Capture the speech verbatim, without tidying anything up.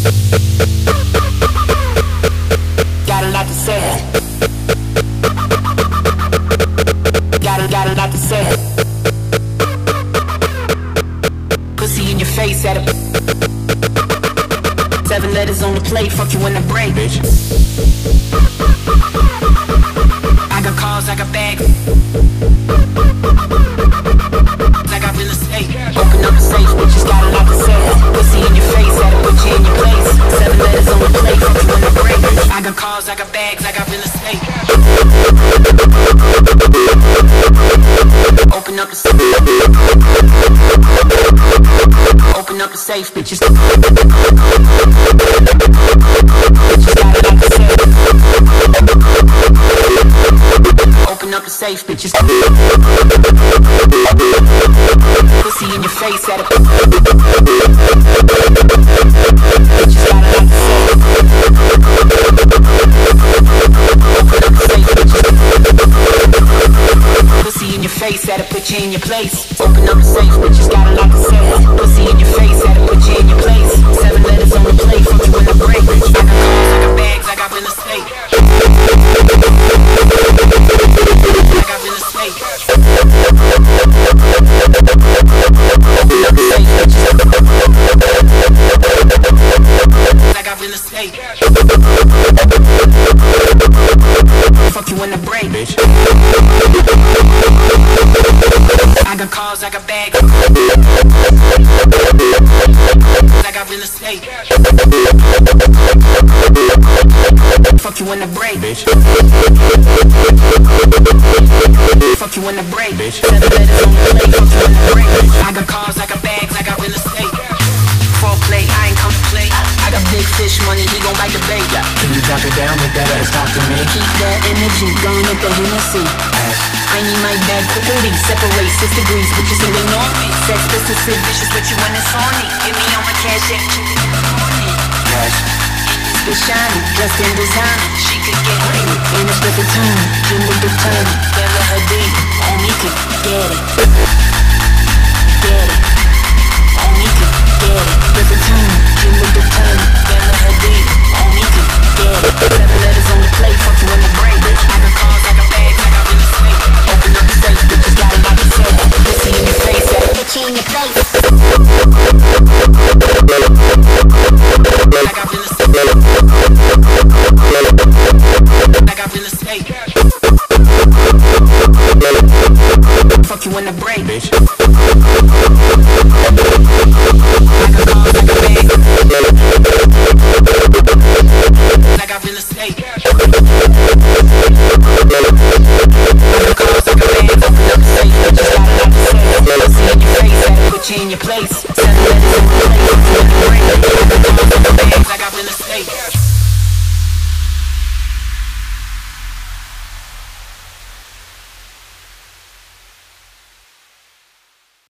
Got a lot to say. Got a, got a lot to say. Pussy in your face at a seven letters on the plate, fuck you in the break, bitch. I got cars, I got bags, I got real estate. Open up the safe, bitches got a lot to say. Pussy in your face, had to put you in your place. Seven letters on the plate, fuck you in the break. I got cars, I got bags, I got real estate. Open up the safe. Open up the safe, bitches. Bitches got a lot to say. Open up the safe, bitches. Pussy in your face, had a bitches got a lot to say. Open up the safe, bitches. Pussy in your face, had to put you in your place. Open up the safe, bitches got a lot to say. Pussy in your face, had to put you in your place. Seven letters on the plate, fuck you in the break. I got cars, I got bags, I got real estate. I got real estate. Open up the safe, bitches. I got real estate. Fuck you in the break, bitch. I got cars, I got bags, I got real estate. Fuck you in the break, bitch. Fuck you in the break, bitch. Seven letters on the plate, fuck you in the break. I got cars, I got bags, I got real estate. Foreplay, I ain't come to play. I got big fish money, he gon' bite the bait. Can you drop it down with that ass, talk to me? Keep that energy, going up the Hennessy. I need my bag quickly, separate six degrees, but you say they know me. Sex, business, sick, vicious, but you want it's on me. Give me all my cash, yeah, keep it money. Cash. Get shiny, dressed in designer. She could get ready, in a perfect time. Jim with the time, can't let her be. Homie could get it. Get it. Homie could get it. Perfect time, Jim with the time, can't let her be. Homie could get it. Seven letters on the plate, fuck you in the brain, bitch. I got cars, I got bags, I got real estate. Open up the safe, bitches got a lot to say. Pussy in your face, yeah, put you in your place. I got real estate. I got real estate. Fuck you in the break, bitch. I got cars, I got bags, I got real estate. I got cars, I got bags, open up the safe, bitches got a lot to say. Pussy in your face, had to put you in your place. Seven letters in the place.